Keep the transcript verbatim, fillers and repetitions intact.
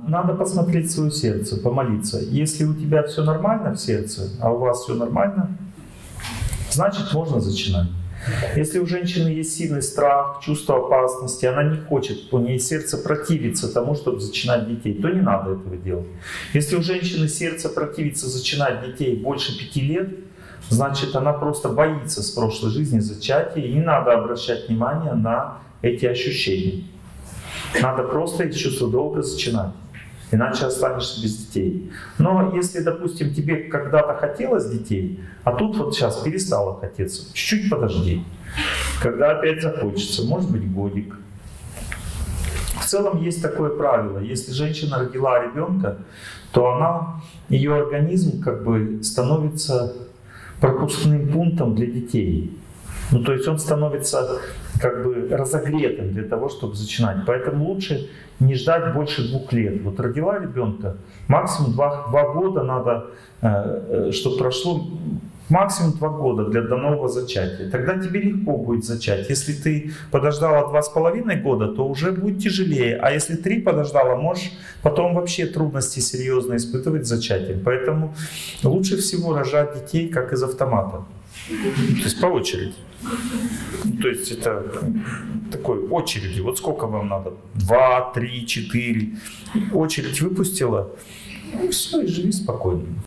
надо посмотреть свое сердце, помолиться. Если у тебя все нормально в сердце, а у вас все нормально, значит можно зачинать. Если у женщины есть сильный страх, чувство опасности, она не хочет, у нее сердце противится тому, чтобы зачинать детей, то не надо этого делать. Если у женщины сердце противится зачинать детей больше пяти лет, значит она просто боится с прошлой жизни зачатия, и не надо обращать внимание на эти ощущения. Надо просто из чувства долга зачинать, иначе останешься без детей. Но если, допустим, тебе когда-то хотелось детей, а тут вот сейчас перестало хотеться, чуть-чуть подожди. Когда опять захочется, может быть годик. В целом есть такое правило: если женщина родила ребенка, то она, ее организм как бы становится пропускным пунктом для детей. Ну, то есть он становится как бы разогретым для того, чтобы зачинать. Поэтому лучше не ждать больше двух лет. Вот родила ребенка, максимум два, два года надо, э, чтобы прошло, максимум два года для до нового зачатия. Тогда тебе легко будет зачать. Если ты подождала два с половиной года, то уже будет тяжелее. А если три подождала, можешь потом вообще трудности серьезно испытывать с зачатием. Поэтому лучше всего рожать детей как из автомата. То есть по очереди. То есть это такой очереди. Вот сколько вам надо? Два, три, четыре. Очередь выпустила. И все, и живи спокойно.